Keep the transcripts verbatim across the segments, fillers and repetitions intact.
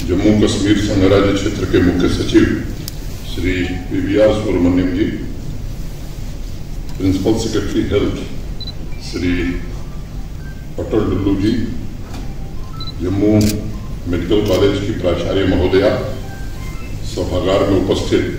जम्मू कश्मीर संघ राज्य क्षेत्र के मुख्य सचिव Shri P V R Subrahmanyam ji, principal secretary health Shri Atal Dulloo ji, Jammu medical college की प्राचार्य महोदया, सभागार में उपस्थित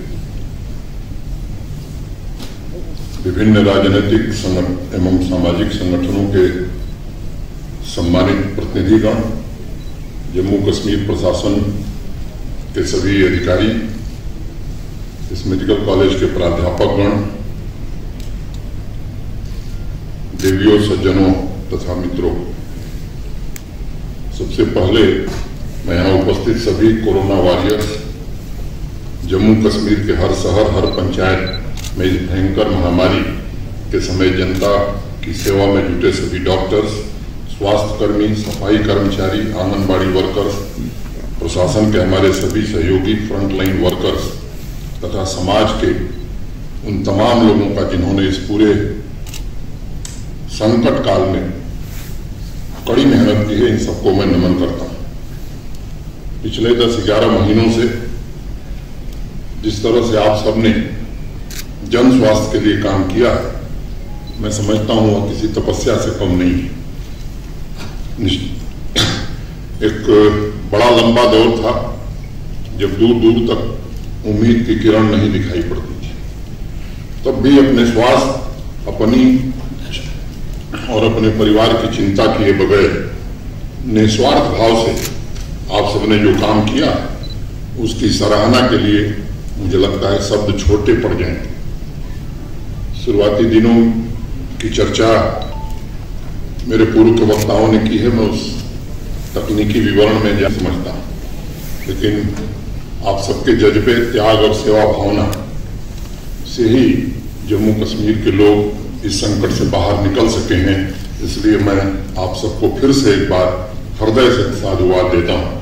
विभिन्न राजनीतिक संगठन एवं सामाजिक संगठनों के सम्मानित प्रतिनिधिगण, जम्मू कश्मीर प्रशासन के सभी अधिकारी, इस मेडिकल कॉलेज के प्राध्यापकगण, देवियों, सज्जनों तथा मित्रों, सबसे पहले मैं यहाँ उपस्थित सभी कोरोना वॉरियर्स, जम्मू कश्मीर के हर शहर, हर पंचायत में इस भयंकर महामारी के समय जनता की सेवा में जुटे सभी डॉक्टर्स, स्वास्थ्य कर्मी, सफाई कर्मचारी, आंगनबाड़ी वर्कर्स, प्रशासन के हमारे सभी सहयोगी फ्रंटलाइन वर्कर्स तथा समाज के उन तमाम लोगों का जिन्होंने इस पूरे संकट काल में कड़ी मेहनत की है, इन सबको मैं नमन करता हूं। पिछले दस ग्यारह महीनों से जिस तरह से आप सबने जन स्वास्थ्य के लिए काम किया है, मैं समझता हूं वह किसी तपस्या से कम नहीं है। एक बड़ा लंबा दौर था जब दूर दूर तक उम्मीद की किरण नहीं दिखाई पड़ती थी, तब भी अपने स्वास्थ्य, अपनी और अपने परिवार की चिंता किए बगैर निस्वार्थ भाव से आप सबने जो काम किया, उसकी सराहना के लिए मुझे लगता है शब्द छोटे पड़ जाएंगे। शुरुआती दिनों की चर्चा मेरे पूर्व के वक्ताओं ने की है, मैं उस तकनीकी विवरण में जा समझता हूं, लेकिन आप सबके जज्बे, त्याग और सेवा भावना से ही जम्मू कश्मीर के लोग इस संकट से बाहर निकल सके हैं। इसलिए मैं आप सबको फिर से एक बार हृदय से साधुवाद देता हूं।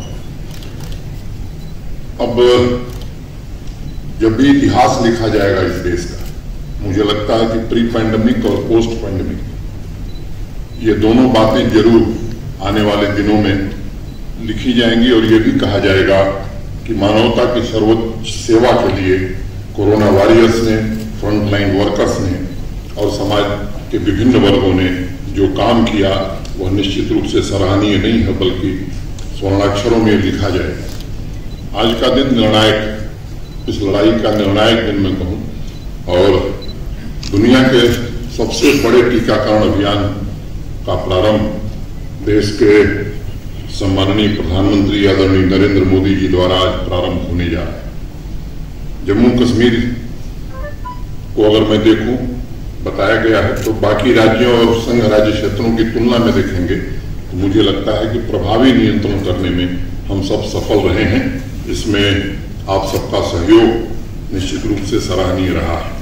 अब जब भी इतिहास लिखा जाएगा इस देश का, मुझे लगता है कि प्री पैंडेमिक और पोस्ट पैंडेमिक ये दोनों बातें जरूर आने वाले दिनों में लिखी जाएंगी और ये भी कहा जाएगा कि मानवता की सर्वोच्च सेवा के लिए कोरोना वॉरियर्स ने, फ्रंटलाइन वर्कर्स ने और समाज के विभिन्न वर्गों ने जो काम किया वह निश्चित रूप से सराहनीय नहीं है, बल्कि स्वर्णाक्षरों में लिखा जाएगा। आज का दिन निर्णायक, इस लड़ाई का निर्णायक दिन मैं कहूं, और दुनिया के सबसे बड़े टीकाकरण अभियान का प्रारंभ देश के सम्माननीय प्रधानमंत्री आदरणीय नरेंद्र मोदी जी द्वारा आज प्रारंभ होने जा रहा है। जम्मू कश्मीर को अगर मैं देखूं, बताया गया है तो बाकी राज्यों और संघ राज्य क्षेत्रों की तुलना में देखेंगे तो मुझे लगता है कि प्रभावी नियंत्रण करने में हम सब सफल रहे हैं। इसमें आप सबका सहयोग निश्चित रूप से सराहनीय रहा है।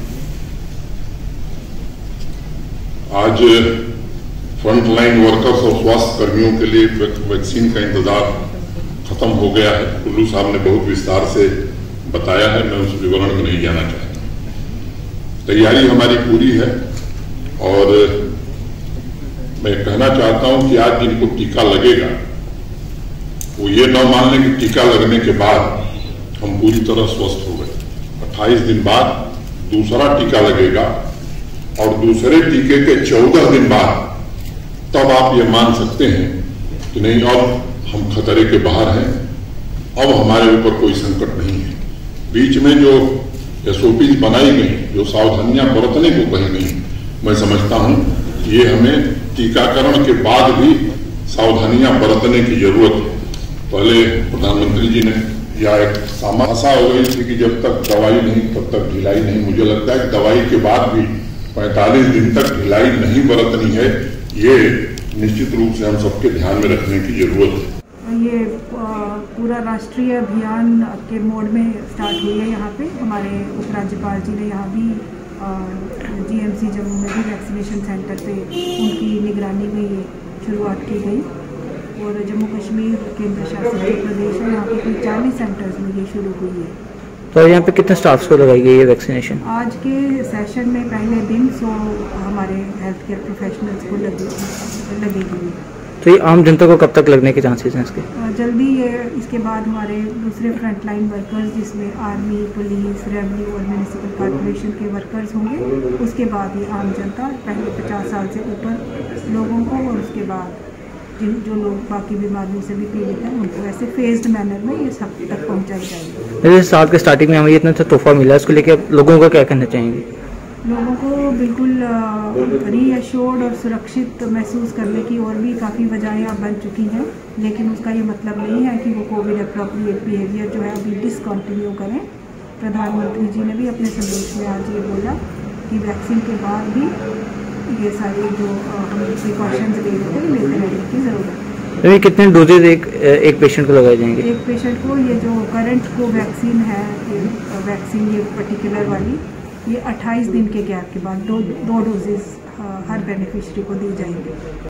आज फ्रंटलाइन वर्कर्स और स्वास्थ्य कर्मियों के लिए वैक्सीन का इंतजार खत्म हो गया है। कुल्लू साहब ने बहुत विस्तार से बताया है, मैं उस विवरण में नहीं जाना चाहता। तैयारी हमारी पूरी है और मैं कहना चाहता हूं कि आज जिनको टीका लगेगा वो ये न मान लें कि टीका लगने के बाद हम पूरी तरह स्वस्थ हो गए। अट्ठाईस दिन बाद दूसरा टीका लगेगा और दूसरे टीके के चौदह दिन बाद तब आप ये मान सकते हैं कि नहीं, अब हम खतरे के बाहर हैं, अब हमारे ऊपर कोई संकट नहीं है। बीच में जो एसओपी बनाई गई, जो सावधानियां बरतने को कही गई, मैं समझता हूं कि ये हमें टीकाकरण के बाद भी सावधानियां बरतने की जरूरत है। पहले प्रधानमंत्री जी ने या एक सामासा हो गई थी कि जब तक दवाई नहीं तब तक ढिलाई नहीं। मुझे लगता है कि दवाई के बाद भी पैंतालीस दिन तक ढिलाई नहीं बरतनी है, ये निश्चित रूप से हम सबके ध्यान में रखने की जरूरत है। ये पूरा राष्ट्रीय अभियान के मोड में स्टार्ट हुई है। यहाँ पे हमारे उपराज्यपाल जी ने यहाँ भी जीएमसी जम्मू में भी वैक्सीनेशन सेंटर पे उनकी निगरानी में ये शुरुआत की गई और जम्मू कश्मीर केंद्र शासित प्रदेश है, यहाँ पे कोई चालीस सेंटर्स में ये शुरू हुई है। तो यहाँ पे कितने स्टाफ्स को लगाई गई है वैक्सीनेशन? आज के सेशन में पहले दिन सौ हमारे हेल्थ केयर प्रोफेशनल्स को लगे लगेगी। तो ये आम जनता को कब तक लगने के चांसेस हैं इसके? अ, जल्दी ये इसके बाद हमारे दूसरे फ्रंटलाइन वर्कर्स जिसमें आर्मी, पुलिस, रेवेन्यू और म्यूनिसिपल कॉर्पोरेशन के वर्कर्स होंगे, उसके बाद ये आम जनता, पहले पचास साल से ऊपर लोगों को और उसके बाद जिन जो लोग बाकी बीमारियों से भी पीड़ित हैं उनको ऐसे फेज्ड मैनर में ये सब तक पहुँचाई जाएगी। जैसे साल के स्टार्टिंग में हमें इतना अच्छा तोहफा मिला है, उसको लेकर लोगों को क्या कहना चाहेंगे? लोगों को बिल्कुल रीअश्योर्ड और सुरक्षित महसूस करने की और भी काफ़ी वजहें अब बन चुकी हैं, लेकिन उसका ये मतलब नहीं है कि वो कोविड अप्रोप्रिएट बिहेवियर जो है अभी डिसकंटिन्यू करें। प्रधानमंत्री जी ने भी अपने संदेश में आज ये बोला कि वैक्सीन के बाद भी ये सारी जो हम प्रिकॉशंस ले रहे थे लेते रहने की ज़रूरत है। तो ये कितने डोजेज एक एक पेशेंट को लगाए जाएंगे? एक पेशेंट को ये जो करंट को वैक्सीन है, ये वैक्सीन ये पर्टिकुलर वाली, ये अट्ठाईस दिन के गैप के बाद दो दो डोजेज़ हर बेनिफिशरी को दी जाएंगी।